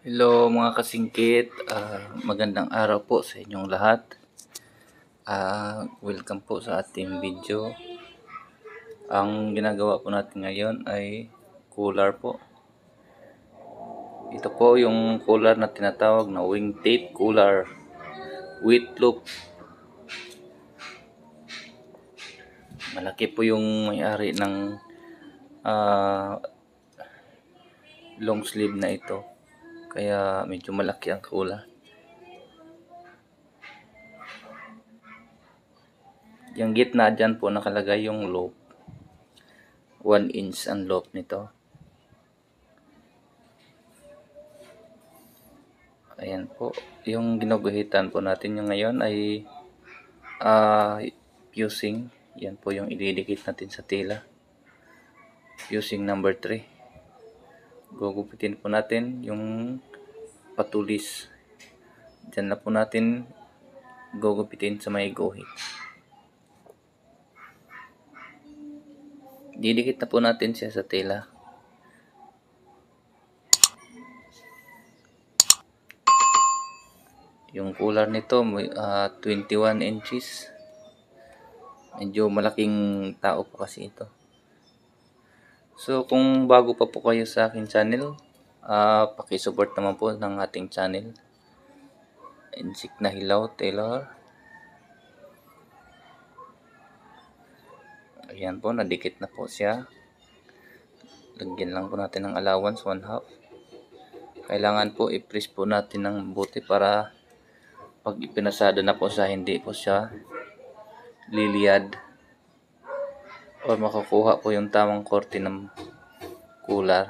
Hello mga kasingkit, magandang araw po sa inyong lahat. Welcome po sa ating video. Ang ginagawa po natin ngayon ay cooler po. Ito po yung cooler na tinatawag na wingtip cooler with loop. Malaki po yung may-ari ng long sleeve na ito. Kaya medyo malaki ang cooler. Yung gitna dyan po nakalagay yung loop. 1 inch ang loop nito. Ayan po. Yung ginuguhitan po natin yung ngayon ay fusing. Yan po yung ididikit natin sa tela. Fusing number 3. Gugupitin po natin yung patulis. Diyan na po natin gugupitin sa may guhit. Didikit na po natin siya sa tela. Yung cooler nito 21 inches. Medyo malaking tao po kasi ito. So kung bago pa po kayo sa aking channel, paki-support naman po ng ating channel. Insik na Hilaw Taylor. Ayan po, nadikit na po siya. Lagyan lang po natin ng allowance 1/2. Kailangan po i-press po natin ng mabuti para pag ipinasada na po siya, hindi po siya liliyad o makukuha po yung tamang korte ng cooler.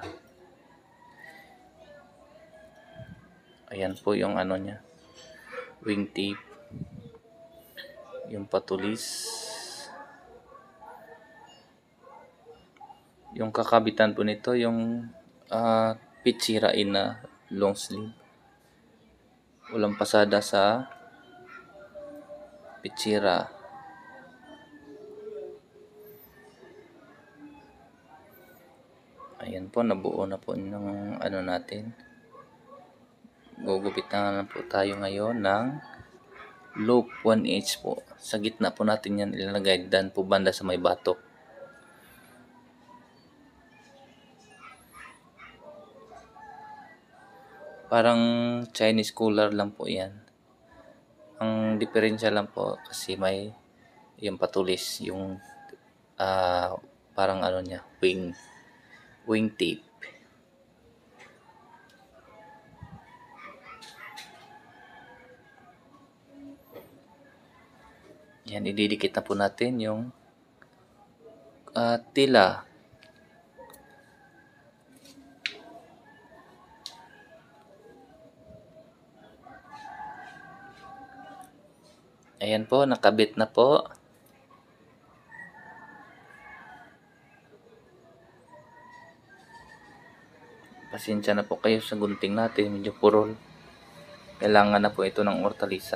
Ayan po yung ano niya, wingtip, yung patulis, yung kakabitan po nito yung pitsirain na long sleeve. Walang pasada sa pitsira. Ayan po, nabuo na po ng ano natin. Gugupit na po tayo ngayon ng loop 1 inch po. Sa gitna po natin yan ilalagay, dan po banda sa may batok. Parang Chinese cooler lang po yan. Ang diferensya lang po kasi may yung patulis, yung parang ano niya, wingtip. Yan, ididikit na po natin yung tila. Ayan po, nakabit na po. Pasensya na po kayo sa gunting natin, medyo purol. Kailangan na po ito ng ortalisa.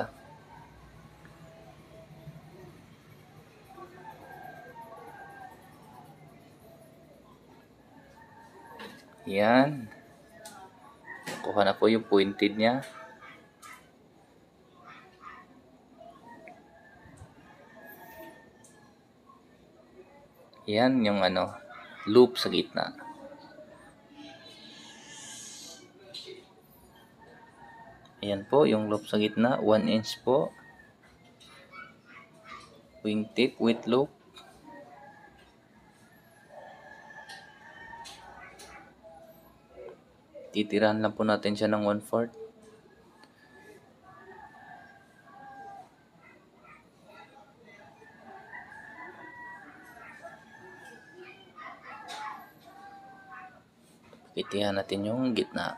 Yan. Nakuha na po yung pointed niya. Yan yung ano, loop sa gitna. Ayan po yung loop sa gitna, 1 inch po. Wingtip with loop. Titirahan lang po natin siya ng 1/4. Pitihan natin yung gitna.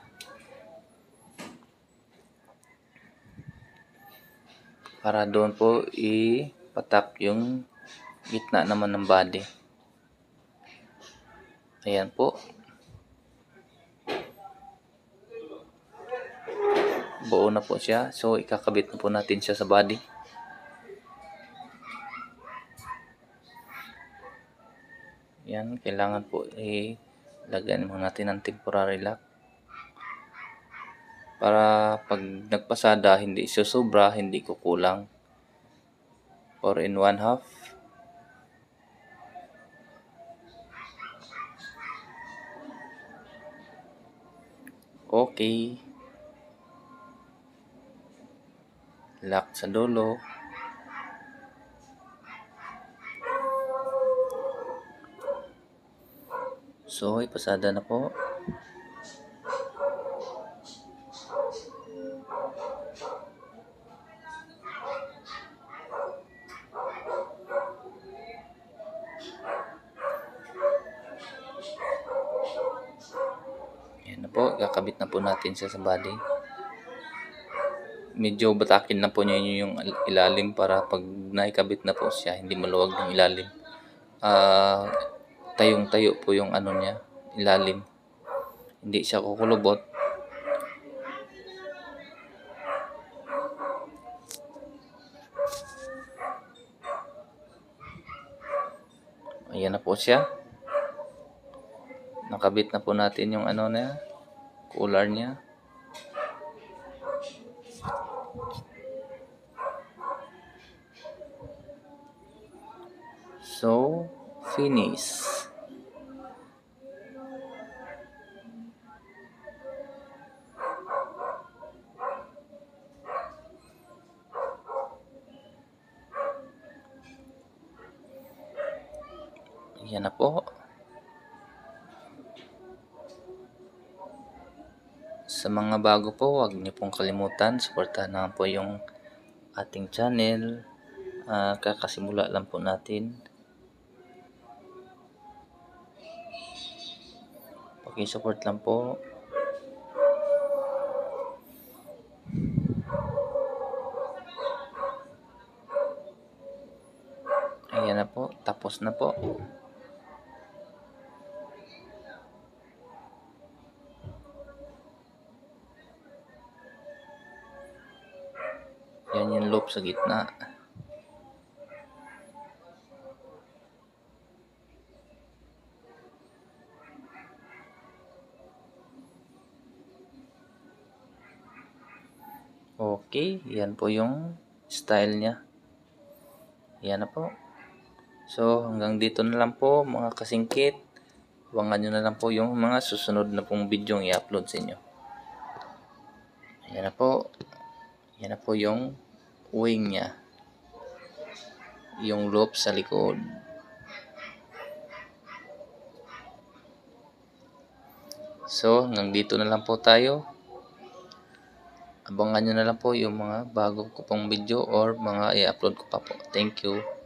Para doon po ipatak yung gitna naman ng body. Ayan po. Buo na po siya. So ikakabit na po natin siya sa body. Yan, kailangan po ilagyan mo natin ng temporary lock. para pag nagpasada hindi susobra, hindi kukulang. 4 in 1 half. Okay. Lock sa dulo. So, ipasada na po. Yan na po, kakabit na po natin siya sa body. Medyo batakin na po niya yung ilalim para pag naikabit na po siya, hindi maluwag yung ilalim. Tayong-tayo po yung ano niya, ilalim. Hindi siya kukulubot. Ayan na po siya. Nakabit na po natin yung ano na, cooler niya. So, finish. Ayan na po. Sa mga bago po, huwag niyo pong kalimutan, suportahan naman po yung ating channel. Kakasimula lang po natin. Paki-support lang po. Ayan na po, tapos na po. Yan yung loop sa gitna. Okay, yan po yung style niya. Yan na po. So, hanggang dito na lang po mga kasingkit. Abangan nyo na lang po yung mga susunod na pong video yung i-upload sa inyo. Yan na po. Yan na po yung wing niya. Yung loop sa likod. So, hanggang dito na lang po tayo. Abangan nyo na lang po yung mga bago ko pong video or mga i-upload ko pa po. Thank you.